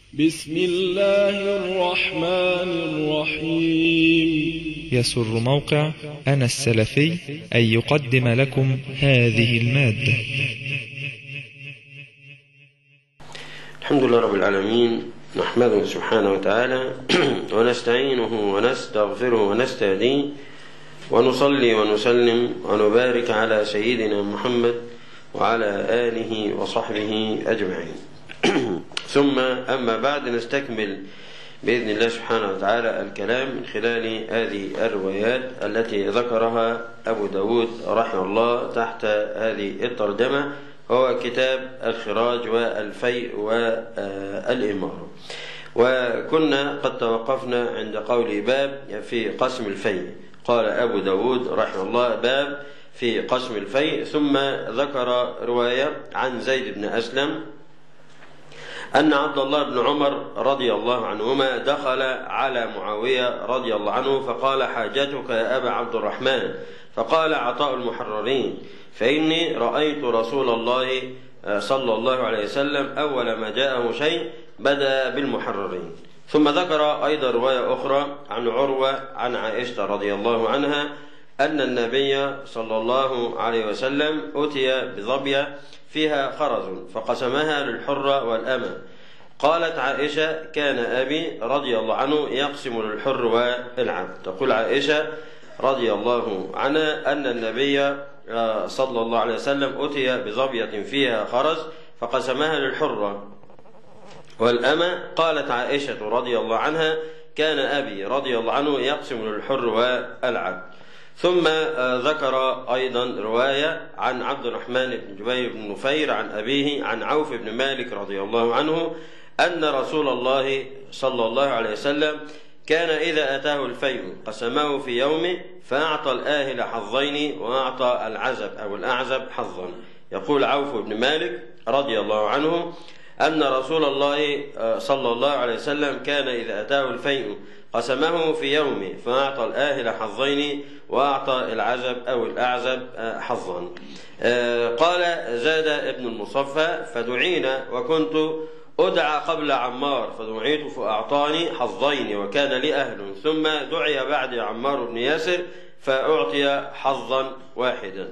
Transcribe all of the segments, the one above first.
بسم الله الرحمن الرحيم. يسر موقع أنا السلفي أن يقدم لكم هذه المادة. الحمد لله رب العالمين، نحمده سبحانه وتعالى ونستعينه ونستغفره ونستهديه، ونصلي ونسلم ونبارك على سيدنا محمد وعلى آله وصحبه أجمعين. ثم أما بعد، نستكمل بإذن الله سبحانه وتعالى الكلام من خلال هذه الروايات التي ذكرها أبو داود رحمه الله تحت هذه الترجمة، هو كتاب الخراج والفيء والإمارة. وكنا قد توقفنا عند قول باب في قسم الفيء. قال أبو داود رحمه الله باب في قسم الفيء، ثم ذكر رواية عن زيد بن أسلم أن عبد الله بن عمر رضي الله عنهما دخل على معاوية رضي الله عنه فقال: حاجتك يا أبا عبد الرحمن؟ فقال: عطاء المحررين، فإني رأيت رسول الله صلى الله عليه وسلم أول ما جاءه شيء بدأ بالمحررين. ثم ذكر أيضا رواية أخرى عن عروة عن عائشة رضي الله عنها أن النبي صلى الله عليه وسلم أتي بظبية فيها خرز فقسمها للحر والأمة. قالت عائشة: كان أبي رضي الله عنه يقسم للحر والعبد. تقول عائشة رضي الله عنها أن النبي صلى الله عليه وسلم أتي بظبية فيها خرز فقسمها للحر والأمة. قالت عائشة رضي الله عنها: كان أبي رضي الله عنه يقسم للحر والعبد. ثم ذكر أيضا رواية عن عبد الرحمن بن جبير بن نفير عن أبيه عن عوف بن مالك رضي الله عنه أن رسول الله صلى الله عليه وسلم كان إذا أتاه الفيء قسمه في يوم فأعطى الآهل حظين وأعطى العزب أو الأعزب حظا. يقول عوف بن مالك رضي الله عنه أن رسول الله صلى الله عليه وسلم كان إذا أتاه الفيء قسمه في يوم فأعطى الآهل حظين وأعطى العزب أو الأعزب حظا. قال زاد ابن المصفى: فدعينا وكنت أدعى قبل عمار فدعيت فأعطاني حظين وكان لي أهل، ثم دعي بعد عمار بن ياسر فأعطي حظا واحدا.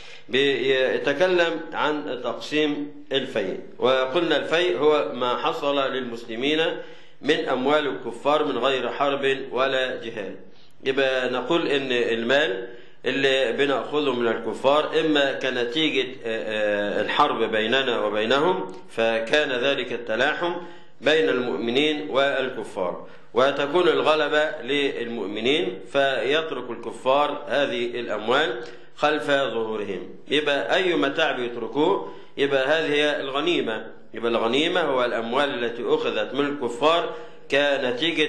بيتكلم عن تقسيم الفيء، وقلنا الفيء هو ما حصل للمسلمين من أموال الكفار من غير حرب ولا جهاد. يبقى نقول إن المال اللي بنأخذه من الكفار إما كنتيجة الحرب بيننا وبينهم، فكان ذلك التلاحم بين المؤمنين والكفار، وتكون الغلبة للمؤمنين فيترك الكفار هذه الأموال خلف ظهورهم. يبقى أي متاع بيتركوه يبقى هذه هي الغنيمة. يبقى الغنيمة هو الأموال التي أخذت من الكفار كنتيجة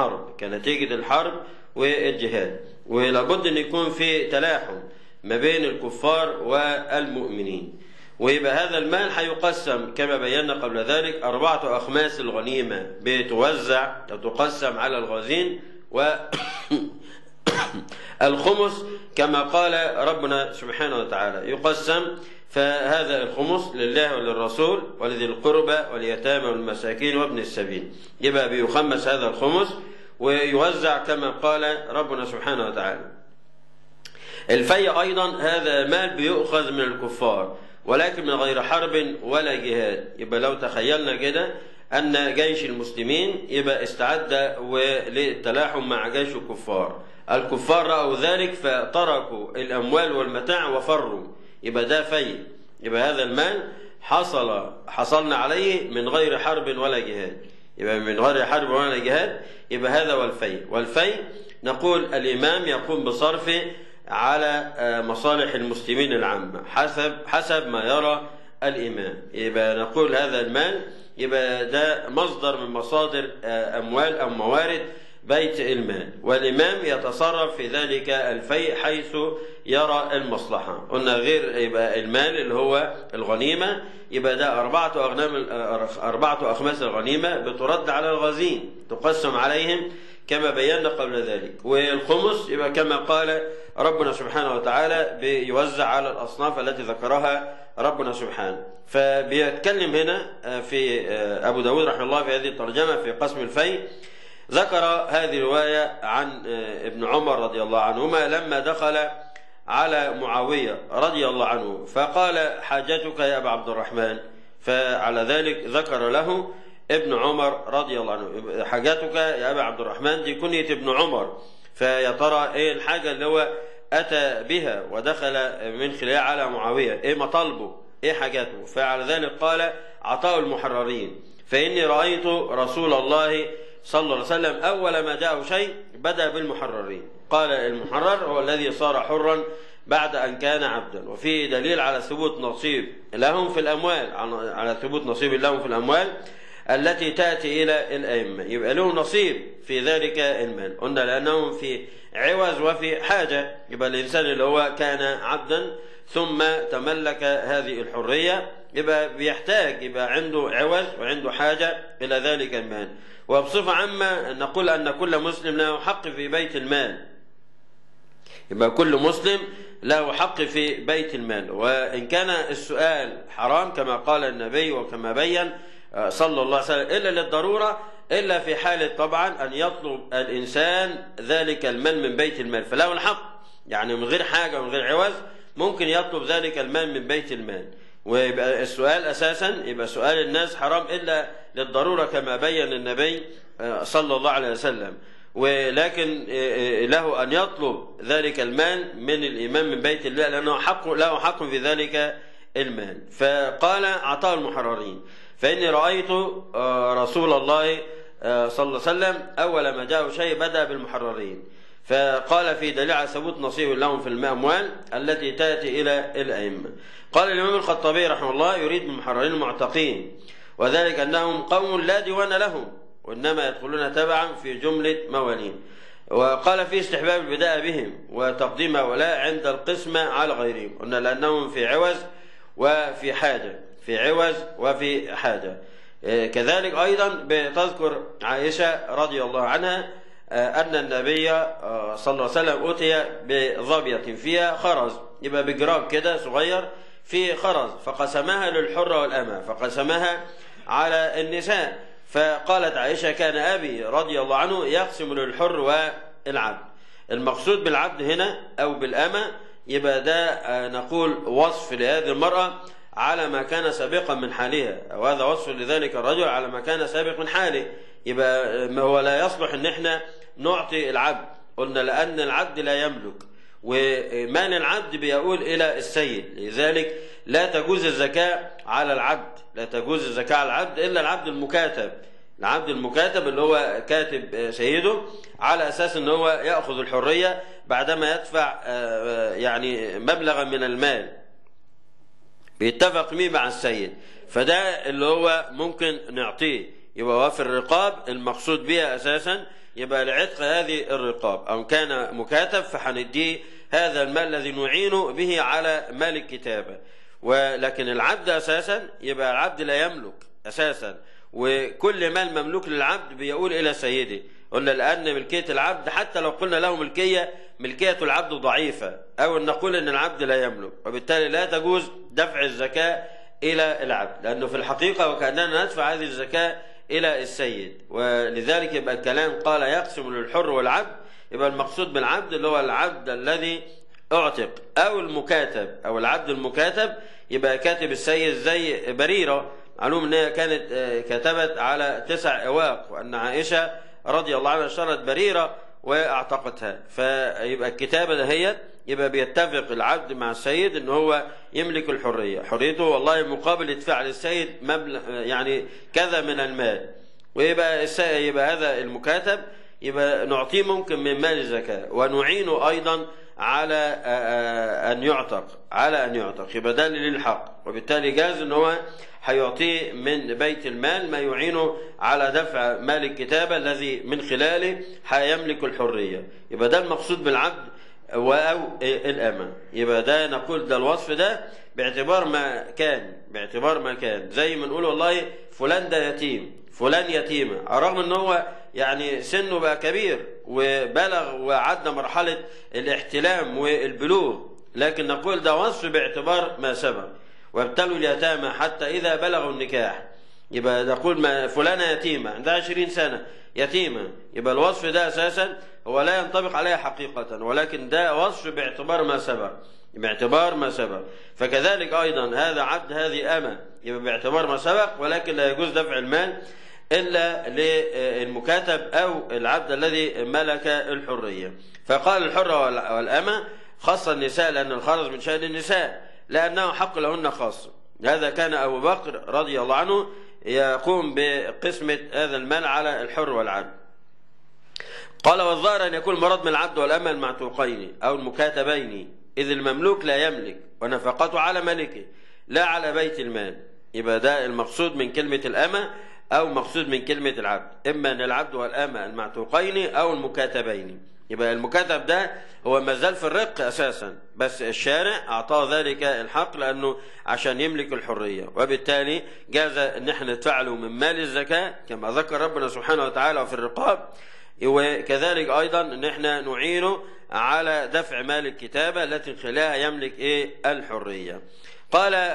الحرب والجهاد. ولابد أن يكون في تلاحم ما بين الكفار والمؤمنين. ويبقى هذا المال هيقسم كما بينا قبل ذلك 4 أخماس الغنيمة بتوزع وتقسم على الغازين، والخمس كما قال ربنا سبحانه وتعالى يقسم، فهذا الخمس لله وللرسول ولذي القربى واليتامى والمساكين وابن السبيل. يبقى بيخمس هذا الخمس ويوزع كما قال ربنا سبحانه وتعالى. الفيء أيضا هذا مال بيؤخذ من الكفار ولكن من غير حرب ولا جهاد. يبقى لو تخيلنا كده أن جيش المسلمين يبقى استعد للتلاحم مع جيش الكفار رأوا ذلك فتركوا الأموال والمتاع وفروا، يبقى ده فيء. يبقى هذا المال حصلنا عليه من غير حرب ولا جهاد. يبقى من غير حرب ولا جهاد، يبقى هذا هو الفيء. والفيء نقول الإمام يقوم بصرفه على مصالح المسلمين العامة حسب ما يرى الإمام. يبقى نقول هذا المال يبقى ده مصدر من مصادر أموال أو موارد بيت المال، والإمام يتصرف في ذلك الفيء حيث يرى المصلحة. قلنا غير يبقى المال اللي هو الغنيمة، يبقى ده 4 أخماس الغنيمة بترد على الغازين تقسم عليهم كما بينا قبل ذلك. والخمس يبقى كما قال ربنا سبحانه وتعالى بيوزع على الأصناف التي ذكرها ربنا سبحانه. فبيتكلم هنا في أبو داود رحمه الله في هذه الترجمة في قسم الفيء، ذكر هذه الرواية عن ابن عمر رضي الله عنهما لما دخل على معاوية رضي الله عنه فقال حاجتك يا أبا عبد الرحمن، فعلى ذلك ذكر له ابن عمر رضي الله عنه. حاجتك يا أبا عبد الرحمن دي كنية ابن عمر، فيا ترى ايه الحاجة اللي هو أتى بها ودخل من خلالها على معاوية، ايه مطالبه، ايه حاجاته؟ فعلى ذلك قال عطاء المحررين، فإني رأيت رسول الله صلى الله عليه وسلم أول ما جاءه شيء بدأ بالمحررين. قال المحرر هو الذي صار حرا بعد أن كان عبدا، وفيه دليل على ثبوت نصيب لهم في الأموال، على ثبوت نصيب لهم في الأموال التي تأتي إلى الأئمة، يبقى لهم نصيب في ذلك المال. قلنا لأنهم في عوز وفي حاجة، يبقى الإنسان اللي هو كان عبدا ثم تملك هذه الحرية يبقى بيحتاج، يبقى عنده عوز وعنده حاجة إلى ذلك المال. وبصفة عامة نقول أن كل مسلم له حق في بيت المال، يبقى كل مسلم له حق في بيت المال، وإن كان السؤال حرام كما قال النبي وكما بين صلى الله عليه وسلم إلا للضرورة، إلا في حالة طبعا أن يطلب الإنسان ذلك المال من بيت المال، فله الحق يعني من غير حاجة ومن غير عوز ممكن يطلب ذلك المال من بيت المال. ويبقى السؤال أساسا يبقى سؤال الناس حرام إلا للضرورة كما بين النبي صلى الله عليه وسلم، ولكن له أن يطلب ذلك المال من الإمام من بيت الله لأنه له حق في ذلك المال. فقال عطاء المحررين، فإني رأيت رسول الله صلى الله عليه وسلم أول ما جاءه شيء بدأ بالمحررين، فقال في دليل على ثبوت نصيب لهم في الأموال التي تأتي إلى الأئمة. قال الإمام الخطابي رحمه الله يريد بالمحررين المعتقين، وذلك أنهم قوم لا ديوان لهم وإنما يدخلون تبعا في جملة موالين. وقال في استحباب البداء بهم وتقديم هؤلاء عند القسمة على غيرهم، قلنا لأنهم في عوز وفي حاجة، في عوز وفي حاجة. كذلك أيضا بتذكر عائشة رضي الله عنها أن النبي صلى الله عليه وسلم أتي بظبية فيها خرز، يبقى بجراب كده صغير في خرز، فقسمها للحرة والأمة، فقسمها على النساء. فقالت عائشة كان أبي رضي الله عنه يقسم للحر والعبد. المقصود بالعبد هنا أو بالأمة يبقى ده نقول وصف لهذه المرأة على ما كان سابقا من حالها، أو هذا وصف لذلك الرجل على ما كان سابق من حاله. يبقى هو لا يصلح ان احنا نعطي العبد، قلنا لأن العبد لا يملك ومال العبد بيقول إلى السيد، لذلك لا تجوز الزكاة على العبد، لا تجوز الزكاة على العبد إلا العبد المكاتب. العبد المكاتب اللي هو كاتب سيده على أساس ان هو يأخذ الحرية بعدما يدفع يعني مبلغا من المال بيتفق ميه مع السيد، فده اللي هو ممكن نعطيه. يبقى وفي الرقاب المقصود بها أساسا يبقى لعتق هذه الرقاب، أو كان مكاتب فحنديه هذا المال الذي نعين به على مال الكتابة. ولكن العبد أساسا يبقى العبد لا يملك أساسا، وكل مال مملوك للعبد بيقول إلى سيده. قلنا لأن ملكية العبد حتى لو قلنا له ملكية العبد ضعيفة، أو أن نقول أن العبد لا يملك، وبالتالي لا تجوز دفع الزكاة إلى العبد، لأنه في الحقيقة وكأننا ندفع هذه الزكاة إلى السيد. ولذلك يبقى الكلام قال يقسم للحر والعبد، يبقى المقصود بالعبد اللي هو العبد الذي اعتق، أو المكاتب، أو العبد المكاتب يبقى كاتب السيد زي بريرة، معلوم أنها كانت كتبت على 9 أواق، وأن عائشة رضي الله عنها اشترت بريرة واعتقتها، فيبقى الكتابة دهيت يبقى بيتفق العبد مع السيد ان هو يملك الحرية، حريته والله مقابل يدفع للسيد مبلغ يعني كذا من المال، ويبقى يبقى هذا المكاتب يبقى نعطيه ممكن من مال الزكاة، ونعينه أيضا على أن يعتق، يبقى ده للحق، وبالتالي جاز ان هو هيعطيه من بيت المال ما يعينه على دفع مال الكتابة الذي من خلاله هيملك الحرية. يبقى ده المقصود بالعبد أو الأمة. يبقى ده نقول ده الوصف ده باعتبار ما كان زي ما نقول والله فلان ده يتيم، فلان يتيمة، رغم ان هو يعني سنه بقى كبير وبلغ وعدى مرحلة الاحتلام والبلوغ، لكن نقول ده وصف باعتبار ما سبق. وابتلوا اليتامى حتى إذا بلغوا النكاح. يبقى نقول ما فلانة يتيمة عندها 20 سنة يتيمة، يبقى الوصف ده أساسا هو لا ينطبق عليها حقيقة، ولكن ده وصف باعتبار ما سبق. فكذلك أيضا هذا عبد هذه أمة، يبقى باعتبار ما سبق، ولكن لا يجوز دفع المال إلا للمكاتب أو العبد الذي ملك الحرية. فقال الحرة والأمة خاصة النساء، لأن الخرج من شأن النساء لأنه حق لهن خاصة. هذا كان أبو بكر رضي الله عنه يقوم بقسمة هذا المال على الحر والعبد. قال والظاهر أن يكون المراد من العبد والأمة المعتوقين أو المكاتبين، إذ المملوك لا يملك ونفقته على ملكه لا على بيت المال. يبقى ده المقصود من كلمة الأمة أو مقصود من كلمة العبد، إما أن العبد والأمة المعتوقين أو المكاتبين. يبقى المكاتب ده هو مازال في الرق أساسا، بس الشارع أعطاه ذلك الحق لأنه عشان يملك الحرية، وبالتالي جاز أن احنا ندفع له من مال الزكاة كما ذكر ربنا سبحانه وتعالى في الرقاب، وكذلك أيضا أن احنا نعينه على دفع مال الكتابة التي خلالها يملك الحرية. قال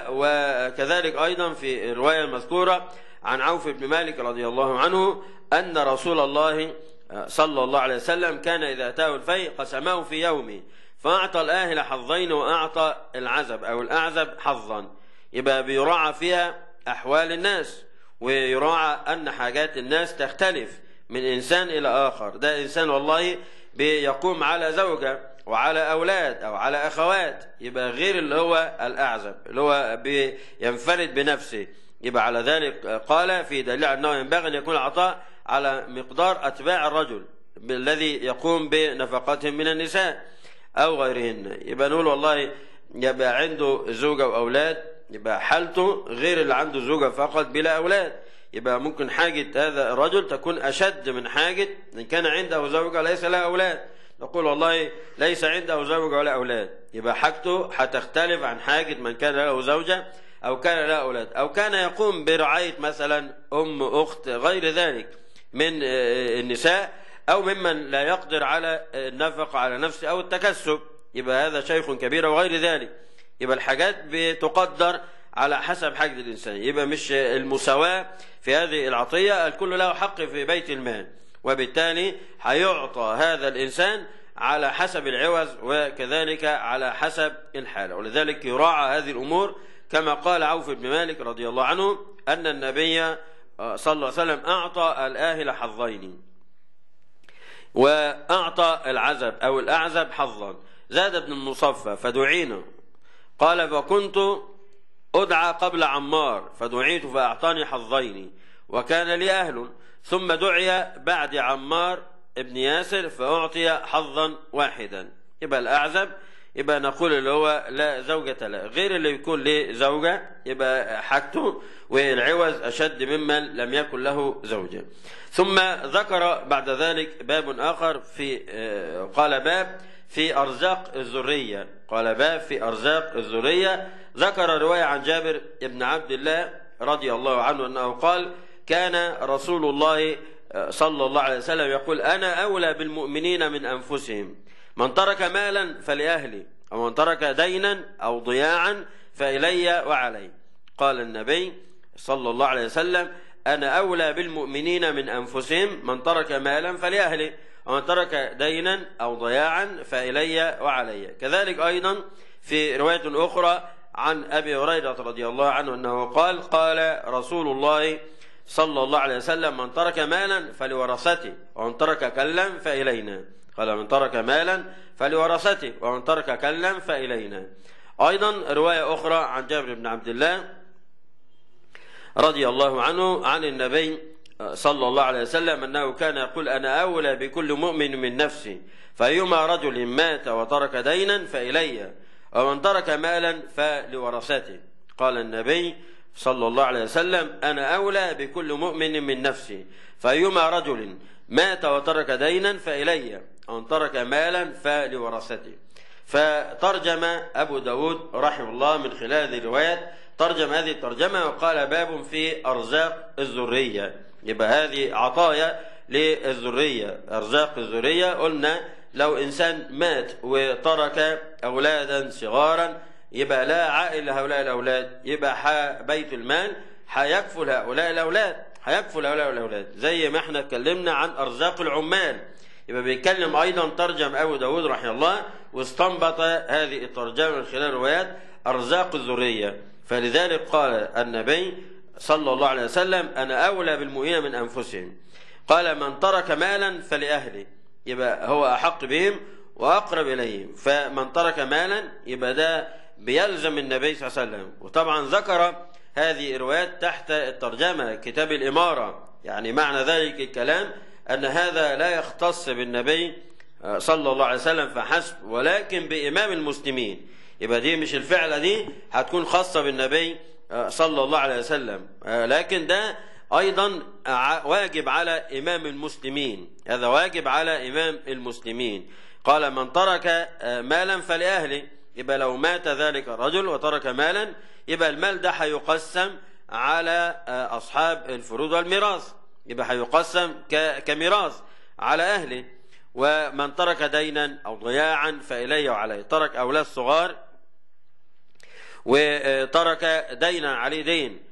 وكذلك أيضا في الرواية المذكورة عن عوف بن مالك رضي الله عنه أن رسول الله صلى الله عليه وسلم كان إذا أتاه الفيء قسمه في يومه، فأعطى الآهل حظين وأعطى العزب أو الأعزب حظا. يبقى بيراعى فيها أحوال الناس، ويراعى أن حاجات الناس تختلف من إنسان إلى آخر. ده إنسان والله بيقوم على زوجة وعلى أولاد أو على أخوات، يبقى غير اللي هو الأعزب اللي هو بينفرد بنفسه. يبقى على ذلك قال في دليل أنه ينبغي أن يكون العطاء على مقدار أتباع الرجل الذي يقوم بنفقاتهم من النساء أو غيرهن. يبقى نقول والله يبقى عنده زوجة وأولاد، يبقى حالته غير اللي عنده زوجة فقط بلا أولاد. يبقى ممكن حاجة هذا الرجل تكون أشد من حاجة إن كان عنده زوجة ليس لها أولاد. نقول والله ليس عنده زوجة ولا أولاد، يبقى حاجته هتختلف عن حاجة من كان له زوجة أو كان له أولاد، أو كان يقوم برعاية مثلا أم أخت غير ذلك من النساء، أو ممن لا يقدر على النفقة على نفسه أو التكسب. يبقى هذا شيخ كبير وغير ذلك. يبقى الحاجات بتقدر على حسب حاجة الإنسان. يبقى مش المساواة في هذه العطية، الكل له حق في بيت المال، وبالتالي هيعطى هذا الإنسان على حسب العوز وكذلك على حسب الحالة. ولذلك يراعى هذه الأمور كما قال عوف بن مالك رضي الله عنه أن النبي صلى الله عليه وسلم أعطى الآهل حظين وأعطى العزب أو الأعزب حظا. زاد ابن المصفى فدعينا، قال فكنت أدعى قبل عمار فدعيت فأعطاني حظين وكان لي أهل، ثم دعي بعد عمار ابن ياسر فأعطي حظا واحدا. يبقى الأعزب يبقى نقول اللي هو لا زوجة له، غير اللي يكون له زوجة يبقى حاجته والعوز أشد ممن لم يكن له زوجة. ثم ذكر بعد ذلك باب آخر في قال باب في أرزاق الذرية. قال باب في أرزاق الذرية. ذكر رواية عن جابر بن عبد الله رضي الله عنه أنه قال كان رسول الله صلى الله عليه وسلم يقول أنا أولى بالمؤمنين من أنفسهم، من ترك مالا فلأهلي، ومن ترك دينا أو ضياعا فإلي وعلي. قال النبي صلى الله عليه وسلم أنا أولى بالمؤمنين من أنفسهم، من ترك مالا فلأهلي، ومن ترك دينا أو ضياعا فإلي وعلي. كذلك أيضا في رواية أخرى عن أبي هريرة رضي الله عنه أنه قال قال رسول الله صلى الله عليه وسلم من ترك مالا فلورثته، ومن ترك كلا فإلينا. قال من ترك مالا فلورثته، ومن ترك كلا فإلينا. أيضا رواية أخرى عن جابر بن عبد الله رضي الله عنه عن النبي صلى الله عليه وسلم أنه كان يقول أنا أولى بكل مؤمن من نفسي، فأيما رجل مات وترك دينا فإلي، ومن ترك مالا فلورثته. قال النبي صلى الله عليه وسلم أنا أولى بكل مؤمن من نفسي، فأيما رجل مات وترك دينا فإلي، ومن ترك مالا فلورثته. فترجم أبو داود رحمه الله من خلال هذه الروايات ترجم هذه الترجمة وقال باب في أرزاق الذرية. يبقى هذه عطايا للذرية. أرزاق الذرية قلنا لو إنسان مات وترك أولادا صغارا يبقى لا عائل لهؤلاء الأولاد، يبقى بيت المال هيكفل هؤلاء الأولاد، هيكفل هؤلاء الأولاد، زي ما احنا اتكلمنا عن أرزاق العمال. يبقى بيتكلم أيضا ترجم أبو داود رحمه الله واستنبط هذه الترجمة من خلال روايات أرزاق الذرية. فلذلك قال النبي صلى الله عليه وسلم: أنا أولى بالمؤمنين من أنفسهم. قال: من ترك مالا فلأهله، يبقى هو أحق بهم وأقرب إليهم. فمن ترك مالا يبقى ده بيلزم النبي صلى الله عليه وسلم. وطبعا ذكر هذه الروايات تحت الترجمة كتاب الإمارة، يعني معنى ذلك الكلام أن هذا لا يختص بالنبي صلى الله عليه وسلم فحسب، ولكن بإمام المسلمين. يبقى دي مش الفعلة دي هتكون خاصة بالنبي صلى الله عليه وسلم، لكن ده أيضا واجب على إمام المسلمين، هذا واجب على إمام المسلمين. قال: من ترك مالا فلأهله، يبقى لو مات ذلك الرجل وترك مالا يبقى المال ده هيقسم على أصحاب الفروض والميراث، يبقى هيقسم كميراث على أهله. ومن ترك دينا أو ضياعا فإليه وعليه، ترك أولاد صغار وترك دينا عليه دين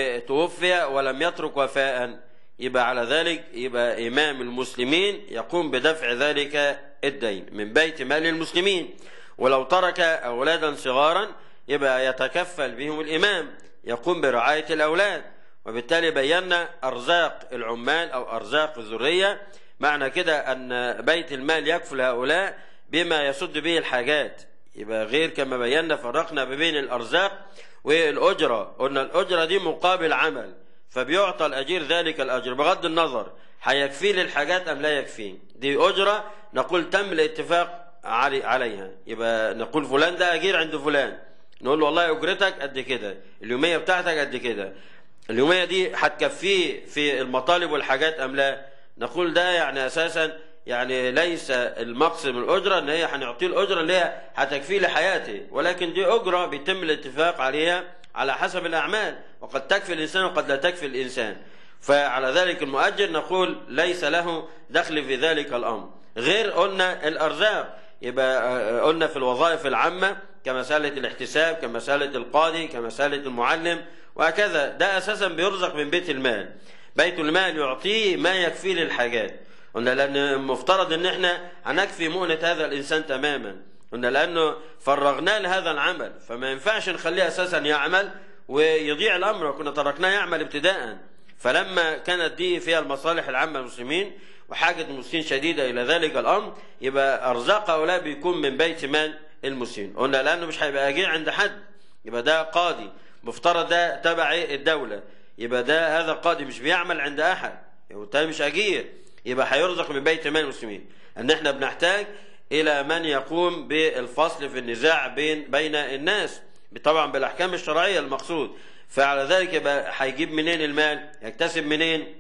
وتوفي ولم يترك وفاء، يبقى على ذلك يبقى إمام المسلمين يقوم بدفع ذلك الدين من بيت مال المسلمين. ولو ترك أولادا صغارا يبقى يتكفل بهم الإمام، يقوم برعاية الأولاد. وبالتالي بينا أرزاق العمال أو أرزاق الذرية، معنى كده أن بيت المال يكفل هؤلاء بما يسد به الحاجات. يبقى غير كما بينا فرقنا بين الأرزاق والأجرة، قلنا الأجرة دي مقابل عمل، فبيعطى الأجير ذلك الأجر بغض النظر هيكفيه للحاجات أم لا يكفيه. دي أجرة نقول تم الاتفاق عليها، يبقى نقول فلان ده أجير عند فلان، نقول له والله أجرتك قد كده، اليومية بتاعتك قد كده، اليومية دي هتكفيه في المطالب والحاجات أم لا. نقول ده يعني أساسا يعني ليس المقصد من الأجرة ان هي هنعطيه الأجرة اللي هي هتكفيه لحياته، ولكن دي أجرة بيتم الاتفاق عليها على حسب الأعمال، وقد تكفي الإنسان وقد لا تكفي الإنسان. فعلى ذلك المؤجر نقول ليس له دخل في ذلك الأمر. غير قلنا الأرزاق، يبقى قلنا في الوظائف العامة كمسألة الاحتساب، كمسألة القاضي، كمسألة المعلم، وهكذا ده أساسا بيرزق من بيت المال. بيت المال يعطيه ما يكفيه للحاجات. قلنا لأن مفترض أن احنا هنكفي مؤنة هذا الإنسان تماما، قلنا لأنه فرغناه لهذا العمل، فما ينفعش نخليه أساسا يعمل ويضيع الأمر، وكنا تركناه يعمل ابتداء. فلما كانت دي فيها المصالح العامة للمسلمين وحاجة المسلمين شديدة إلى ذلك الأمر، يبقى أرزاق هؤلاء بيكون من بيت مال المسلمين. قلنا لأنه مش هيبقى أجير عند حد، يبقى ده قاضي مفترض ده تبع الدولة، يبقى ده هذا قاضي مش بيعمل عند أحد، وبالتالي مش أجير، يبقى هيرزق من بيت مال المسلمين. أن احنا بنحتاج إلى من يقوم بالفصل في النزاع بين الناس، طبعا بالأحكام الشرعية المقصود. فعلى ذلك يبقى هيجيب منين المال؟ يكتسب منين؟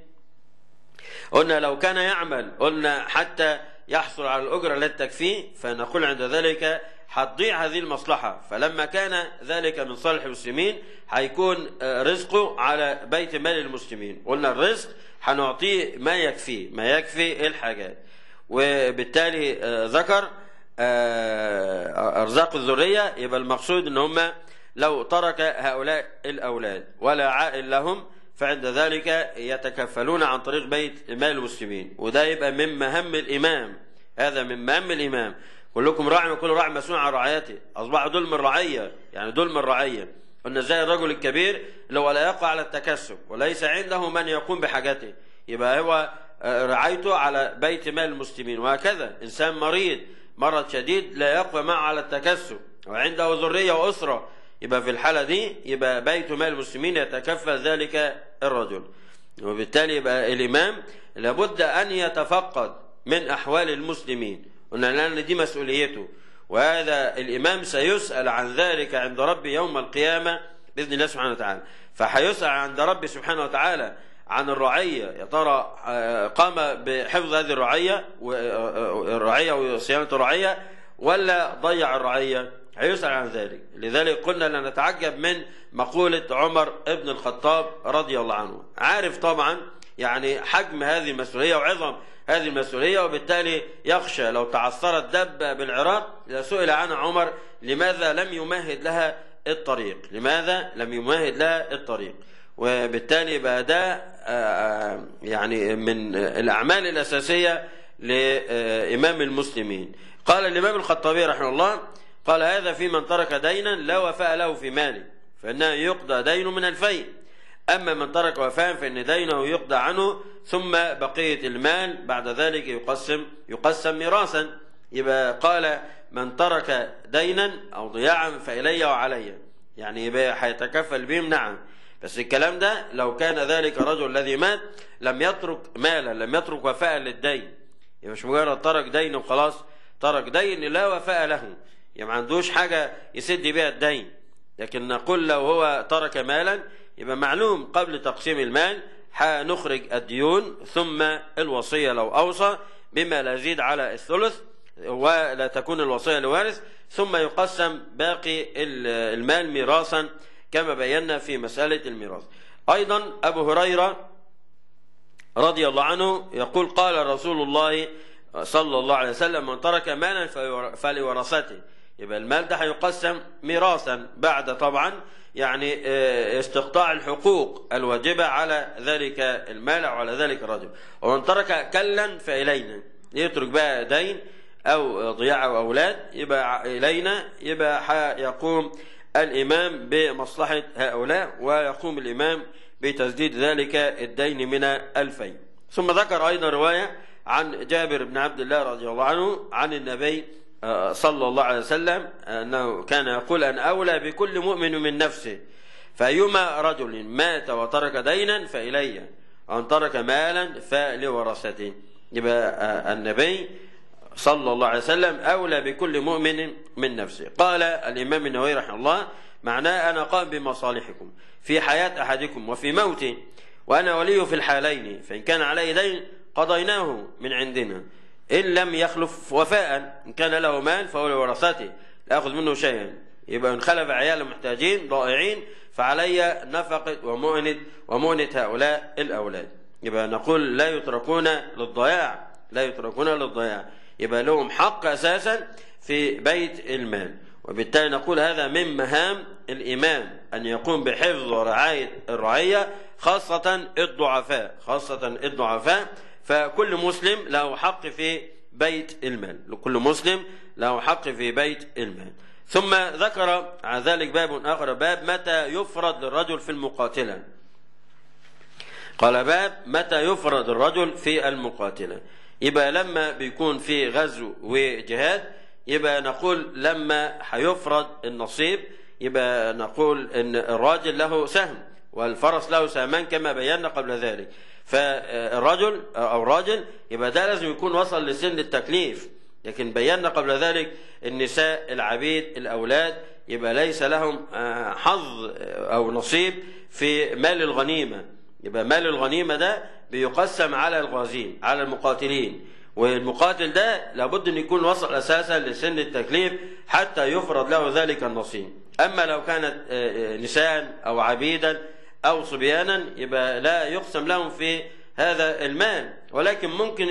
قلنا لو كان يعمل قلنا حتى يحصل على الأجرة التي تكفيه، فنقول عند ذلك هتضيع هذه المصلحة. فلما كان ذلك من صالح المسلمين هيكون رزقه على بيت مال المسلمين. قلنا الرزق هنعطيه ما يكفيه، ما يكفي الحاجات. وبالتالي ذكر أرزاق الذرية، يبقى المقصود ان هم لو ترك هؤلاء الأولاد ولا عائل لهم فعند ذلك يتكفلون عن طريق بيت مال المسلمين. وده يبقى من مهام الإمام، هذا من مهام الإمام. كلكم راع وكل راع مسؤول عن رعايته، أصبحوا دول من الرعية، يعني دول من الرعية. قلنا زي الرجل الكبير لو لا يقع على التكسب وليس عنده من يقوم بحاجته، يبقى هو رعايته على بيت مال المسلمين. وهكذا إنسان مريض مرض شديد لا يقوى معه على التكسب وعنده ذرية وأسرة، يبقى في الحالة دي يبقى بيت مال المسلمين يتكفل ذلك الرجل. وبالتالي يبقى الإمام لابد أن يتفقد من أحوال المسلمين، قلنا لأن دي مسؤوليته، وهذا الإمام سيسأل عن ذلك عند ربه يوم القيامة بإذن الله سبحانه وتعالى. فحيسأل عند ربه سبحانه وتعالى عن الرعية، يا ترى قام بحفظ هذه الرعية وصيانة الرعية ولا ضيع الرعية؟ هيسأل عن ذلك. لذلك قلنا لا نتعجب من مقولة عمر ابن الخطاب رضي الله عنه، عارف طبعا يعني حجم هذه المسؤولية وعظم هذه المسؤولية، وبالتالي يخشى لو تعثرت دابة بالعراق لسئل عنها عمر لماذا لم يمهد لها الطريق، لماذا لم يمهد لها الطريق. وبالتالي بقى ده يعني من الأعمال الأساسية لإمام المسلمين. قال الإمام الخطابي رحمه الله قال هذا في من ترك دينا لا وفاء له في ماله فإنه يقضى دينه من الفيء، أما من ترك وفاء فإن دينه يقضى عنه ثم بقية المال بعد ذلك يقسم ميراثا. يبقى قال من ترك دينا أو ضياعا فإلي وعلي، يعني يبقى هيتكفل بهم. نعم، بس الكلام ده لو كان ذلك الرجل الذي مات لم يترك مالا، لم يترك وفاء للدين، يبقى مش مجرد ترك دين وخلاص، ترك دين لا وفاء له، يعني ما عندوش حاجة يسد بها الدين. لكن نقول لو هو ترك مالا يبقى معلوم قبل تقسيم المال هنخرج الديون ثم الوصية لو أوصى بما لا يزيد على الثلث ولا تكون الوصية لوارث، ثم يقسم باقي المال ميراثا كما بينا في مسألة الميراث. أيضا أبو هريرة رضي الله عنه يقول قال رسول الله صلى الله عليه وسلم من ترك مالا فلورثته، يبقى المال ده هيقسم ميراثا بعد طبعا يعني استقطاع الحقوق الواجبة على ذلك المال أو على ذلك الرجل. ومن ترك كلا فإلينا، يترك بقى دين أو ضياع أو أولاد يبقى إلينا، يبقى يقوم الإمام بمصلحة هؤلاء ويقوم الإمام بتسديد ذلك الدين من الفيء. ثم ذكر أيضا رواية عن جابر بن عبد الله رضي الله عنه عن النبي صلى الله عليه وسلم أنه كان يقول أن أولى بكل مؤمن من نفسه، فأيما رجل مات وترك دينا فإلي، وأن ترك مالا فلورثته. يبقى النبي صلى الله عليه وسلم أولى بكل مؤمن من نفسه. قال الإمام النووي رحمه الله معناه أنا قائم بمصالحكم في حياة أحدكم وفي موته، وأنا ولي في الحالين، فإن كان عليه دين قضيناه من عندنا إن لم يخلف وفاء، إن كان له مال فهو لورثته لا أخذ منه شيئا. يبقى إن خلف عيال محتاجين ضائعين فعلي نفقة ومؤنة هؤلاء الأولاد. يبقى نقول لا يتركون للضياع، لا يتركون للضياع، يبقى لهم حق أساسا في بيت المال. وبالتالي نقول هذا من مهام الإمام أن يقوم بحفظ ورعاية الرعية خاصة الضعفاء، خاصة الضعفاء. فكل مسلم له حق في بيت المال، كل مسلم له حق في بيت المال. ثم ذكر على ذلك باب آخر، باب متى يفرض للرجل في المقاتلة. قال باب متى يفرض الرجل في المقاتلة، يبقى لما بيكون في غزو وجهاد يبقى نقول لما هيفرض النصيب يبقى نقول ان الراجل له سهم والفرس له سهمان كما بينا قبل ذلك. فالرجل او الراجل يبقى ده لازم يكون وصل لسن التكليف، لكن بينا قبل ذلك النساء العبيد الأولاد يبقى ليس لهم حظ أو نصيب في مال الغنيمة. يبقى مال الغنيمة ده بيقسم على الغازين على المقاتلين، والمقاتل ده لابد أن يكون وصل أساسا لسن التكليف حتى يفرض له ذلك النصيب. أما لو كانت نساء أو عبيدا أو صبيانا يبقى لا يقسم لهم في هذا المال، ولكن ممكن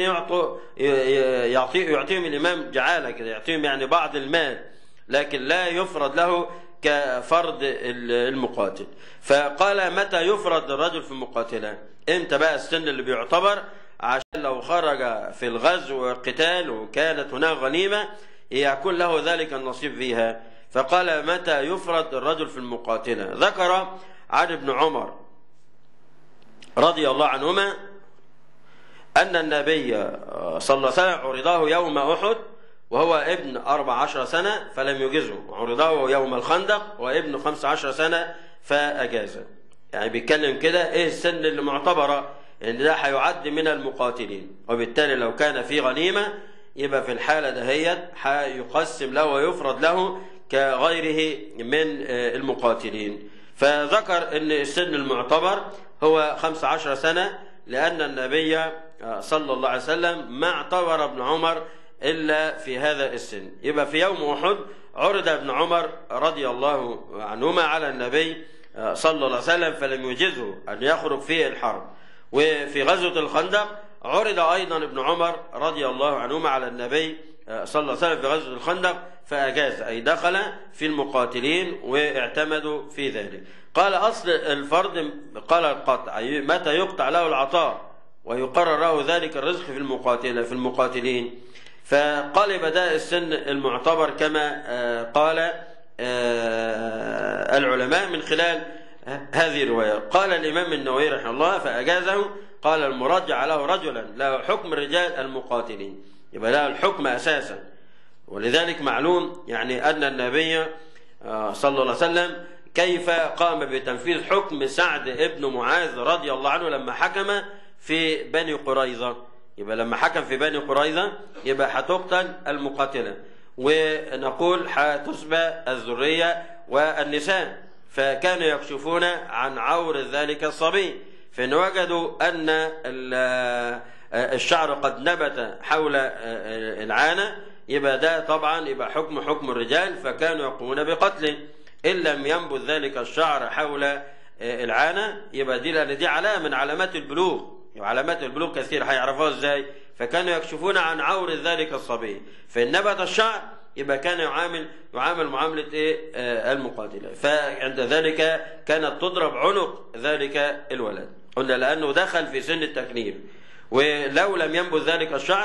يعطيهم الإمام جعالة كده، يعطيهم يعني بعض المال، لكن لا يفرض له كفرض المقاتل. فقال متى يفرض الرجل في المقاتلة، امتى بقى السن اللي بيعتبر عشان لو خرج في الغزو والقتال وكانت هناك غنيمة يكون له ذلك النصيب فيها. فقال متى يفرض الرجل في المقاتلة. ذكر عن ابن عمر رضي الله عنهما أن النبي صلى الله عليه وسلم عرضه يوم أحد وهو ابن 14 سنة فلم يجزه، عرضه يوم الخندق وابن 15 سنة فأجازه. يعني بيتكلم كده إيه السن اللي معتبرة إن ده هيعد من المقاتلين، وبالتالي لو كان في غنيمة يبقى في الحالة دهيت هيقسم له ويفرض له كغيره من المقاتلين. فذكر أن السن المعتبر هو 15 سنة لأن النبي صلى الله عليه وسلم ما اعتبر ابن عمر إلا في هذا السن. يبقى في يوم أحد عرض ابن عمر رضي الله عنهما على النبي صلى الله عليه وسلم فلم يجزه أن يخرج في الحرب، وفي غزوة الخندق عرض أيضا ابن عمر رضي الله عنهما على النبي صلى الله عليه وسلم في غزوة الخندق فأجاز، أي دخل في المقاتلين واعتمدوا في ذلك. قال أصل الفرض قال القطع، متى يقطع له العطاء ويقرر له ذلك الرزق في المقاتلين. فقال بداء السن المعتبر كما قال العلماء من خلال هذه الرواية. قال الإمام النووي رحمه الله فأجازه، قال المراد جعله رجلا له حكم الرجال المقاتلين، يبقى له الحكم أساسا. ولذلك معلوم يعني أن النبي صلى الله عليه وسلم كيف قام بتنفيذ حكم سعد ابن معاذ رضي الله عنه لما حكم في بني قريظة. يبقى لما حكم في بني قريظة يبقى هتقتل المقاتلة، ونقول هتسبى الذرية والنساء، فكانوا يكشفون عن عور ذلك الصبي، فإن وجدوا أن الشعر قد نبت حول العانة يبقى ده طبعا يبقى حكم الرجال، فكانوا يقومون بقتله. إن لم ينبت ذلك الشعر حول العانة يبقى دي، لأن دي علامة من علامات البلوغ، وعلامات البلوغ كثير هيعرفوها ازاي. فكانوا يكشفون عن عور ذلك الصبي، فإن نبت الشعر يبقى كان يعامل معاملة المقاتلة. فعند ذلك كانت تضرب عنق ذلك الولد، قلنا لأنه دخل في سن التكليف. ولو لم ينبت ذلك الشعر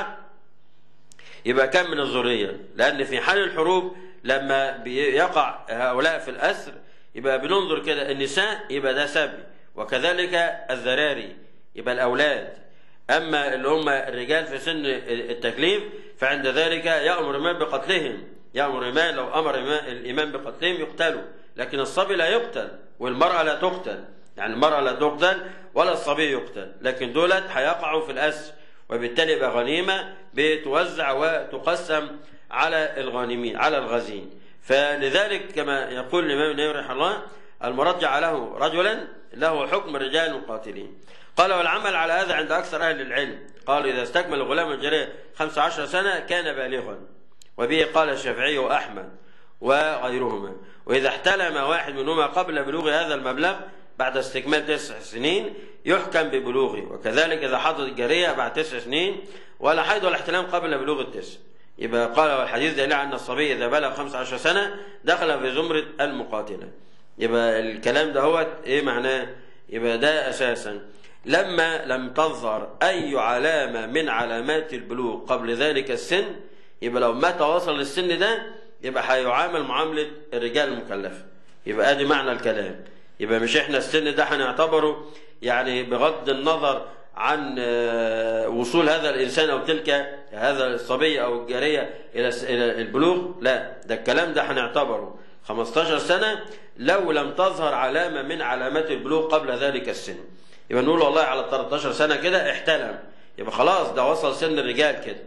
يبقى كان من الذرية، لأن في حال الحروب لما بيقع هؤلاء في الأسر يبقى بننظر كده النساء يبقى ده سبي، وكذلك الذراري يبقى الأولاد. أما اللي هم الرجال في سن التكليف فعند ذلك يأمر الإمام بقتلهم، يأمر الإمام لو أمر الإمام بقتلهم يقتلوا، لكن الصبي لا يقتل والمرأة لا تقتل، يعني المرأة لا تقتل ولا الصبي يقتل، لكن دولت هيقعوا في الأسر، وبالتالي يبقى غنيمة بتوزع وتقسم على الغانمين على الغازين. فلذلك كما يقول الإمام النووي رحمه الله المراد جعله رجلا له حكم الرجال المقاتلين. قال والعمل على هذا عند أكثر أهل العلم، قالوا إذا استكمل الغلام الجارية 15 سنة كان بالغا، وبه قال الشافعي وأحمد وغيرهما. وإذا احتلم واحد منهما قبل بلوغ هذا المبلغ بعد استكمال 9 سنين يحكم ببلوغه، وكذلك إذا حضت الجارية بعد 9 سنين ولا حيض ولا احتلام قبل بلوغ ال9. يبقى قال والحديث دليل على أن الصبي إذا بلغ 15 سنة دخل في زمرة المقاتلة. يبقى الكلام ده هو إيه معناه؟ يبقى ده أساسا لما لم تظهر أي علامة من علامات البلوغ قبل ذلك السن، يبقى لو متى وصل للسن ده يبقى هيعامل معاملة الرجال المكلفة. يبقى ادي معنى الكلام. يبقى مش احنا السن ده هنعتبره يعني بغض النظر عن وصول هذا الإنسان أو تلك هذا الصبي أو الجارية إلى البلوغ، لا، ده الكلام ده هنعتبره 15 سنة لو لم تظهر علامة من علامات البلوغ قبل ذلك السن. يبقى نقول والله على 13 سنة كده احتلم، يبقى خلاص ده وصل سن الرجال كده.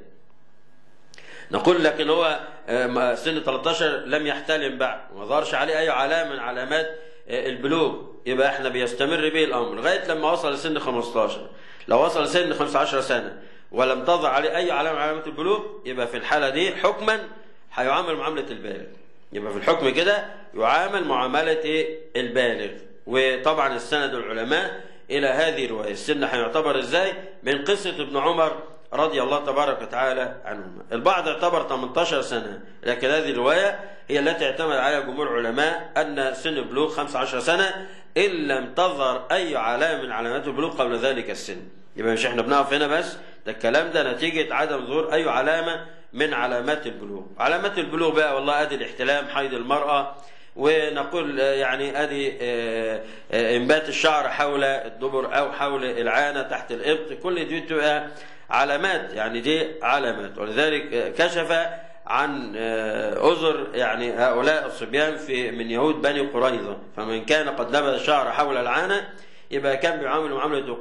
نقول لكن هو سن 13 لم يحتلم بعد وما ظهرش عليه أي علامة من علامات البلوغ، يبقى احنا بيستمر به الأمر لغاية لما وصل لسن 15. لو وصل لسن 15 سنة ولم تظهر عليه أي علامة من علامات البلوغ يبقى في الحالة دي حكما هيعامل معاملة البالغ. يبقى في الحكم كده يعامل معاملة البالغ. وطبعا السند العلماء إلى هذه الرواية السن هيعتبر إزاي من قصة ابن عمر رضي الله تبارك وتعالى عنهما. البعض اعتبر 18 سنة، لكن هذه الرواية هي التي اعتمد عليها جمهور العلماء أن سن البلوغ 15 سنة إن لم تظهر أي علامة من علامات البلوغ قبل ذلك السن. يبقى مش احنا بنقف هنا بس، ده الكلام ده نتيجة عدم ظهور أي علامة من علامات البلوغ. علامات البلوغ بقى والله أدي الاحتلام، حيض المرأة، ونقول يعني أدي إنبات الشعر حول الدبر أو حول العانة تحت الإبط، كل دي تبقى علامات، يعني دي علامات. ولذلك كشف عن أذر يعني هؤلاء الصبيان من يهود بني قريظة، فمن كان قد نبت الشعر حول العانة يبقى كان بيعامل معاملة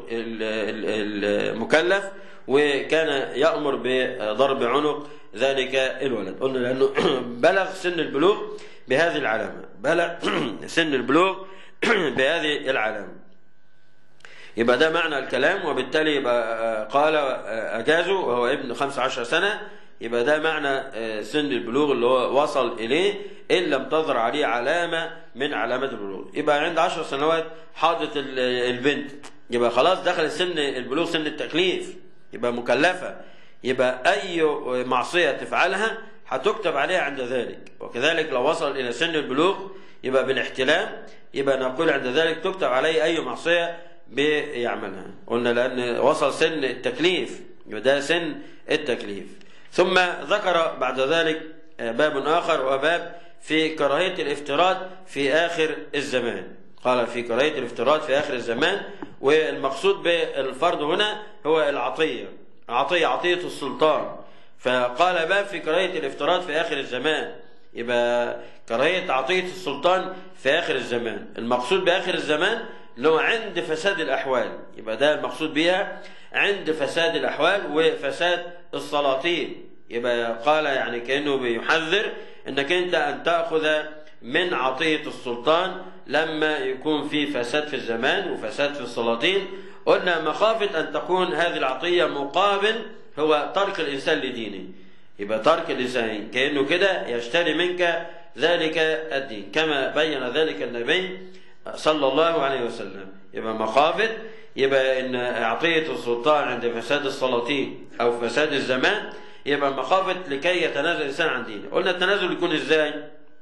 المكلف، وكان يأمر بضرب عنق ذلك الولد. قلنا لأنه بلغ سن البلوغ بهذه العلامة، بلغ سن البلوغ بهذه العلامة. يبقى ده معنى الكلام. وبالتالي يبقى قال أجازوا وهو ابن 15 سنة يبقى ده معنى سن البلوغ اللي هو وصل إليه إن لم تظهر عليه علامة من علامات البلوغ. يبقى عند 10 سنوات حاضت البنت، يبقى خلاص دخل سن البلوغ، سن التكليف، يبقى مكلفة، يبقى أي معصية تفعلها هتكتب عليها عند ذلك. وكذلك لو وصل إلى سن البلوغ يبقى بالاحتلام، يبقى نقول عند ذلك تكتب عليه أي معصية بيعملها. قلنا لأن وصل سن التكليف، يبقى ده سن التكليف. ثم ذكر بعد ذلك باب آخر، وباب في كراهية الافتراض في آخر الزمان. قال في كراهية الافتراض في آخر الزمان، والمقصود بالفرض هنا هو العطية، عطية السلطان. فقال باب في كراهية الافتراض في آخر الزمان، يبقى كراهية عطية السلطان في آخر الزمان. المقصود بآخر الزمان اللي هو عند فساد الأحوال، يبقى ده المقصود بها عند فساد الأحوال وفساد السلاطين. يبقى قال يعني كأنه بيحذر انك انت ان تأخذ من عطية السلطان لما يكون في فساد في الزمان وفساد في السلاطين. قلنا مخافة ان تكون هذه العطية مقابل هو ترك الإنسان لدينه، يبقى ترك الإنسان كأنه كده يشتري منك ذلك الدين، كما بين ذلك النبي صلى الله عليه وسلم. يبقى مخافة، يبقى ان عطية السلطان عند فساد السلاطين او فساد الزمان، يبقى مخافة لكي يتنازل الإنسان عن دينه. قلنا التنازل يكون ازاي؟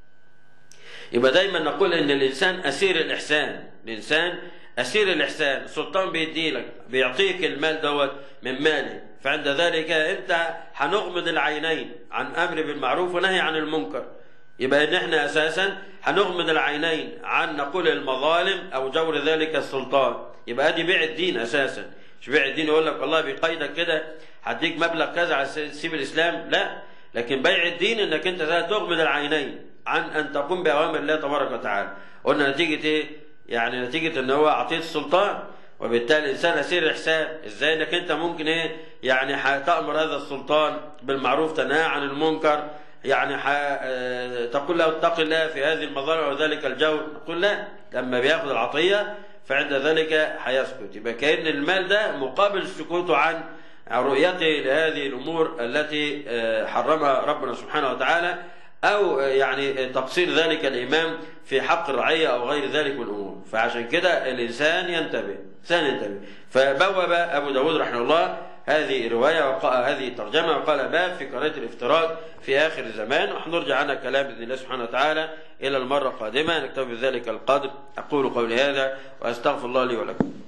يبقى دايما نقول ان الإنسان أسير الإحسان، الإنسان أسير الإحسان. السلطان بيديلك، بيعطيك المال دوت من ماله، فعند ذلك انت هنغمض العينين عن أمر بالمعروف ونهي عن المنكر. يبقى ان احنا اساسا هنغمض العينين عن نقول المظالم او جور ذلك السلطان. يبقى ادي بيع الدين اساسا، مش بيع الدين يقول لك والله بيقيدك كده هديك مبلغ كذا على تسيب الاسلام، لا، لكن بيع الدين انك انت تغمض العينين عن ان تقوم باوامر الله تبارك وتعالى. قلنا نتيجه ايه؟ يعني نتيجه ان هو عطيه السلطان، وبالتالي الانسان اسير الاحسان. ازاي انك انت ممكن ايه يعني هتامر هذا السلطان بالمعروف تنهى عن المنكر، يعني تقول له اتق الله في هذه المظالم وذلك الجور، نقول لا، لما بياخذ العطيه فعند ذلك هيسكت. يبقى كأن المال ده مقابل سكوته عن رؤيته لهذه الأمور التي حرمها ربنا سبحانه وتعالى، أو يعني تقصير ذلك الإمام في حق الرعية أو غير ذلك من الأمور. فعشان كده الإنسان ينتبه. فبوب أبو داود رحمه الله هذه رواية هذه ترجمة، وقال باب في كراهية الافتراض في آخر الزمان. وحنرجع عنها كلام بإذن الله سبحانه وتعالى إلى المرة القادمة. نكتفي بذلك القدر. أقول قولي هذا وأستغفر الله لي ولكم.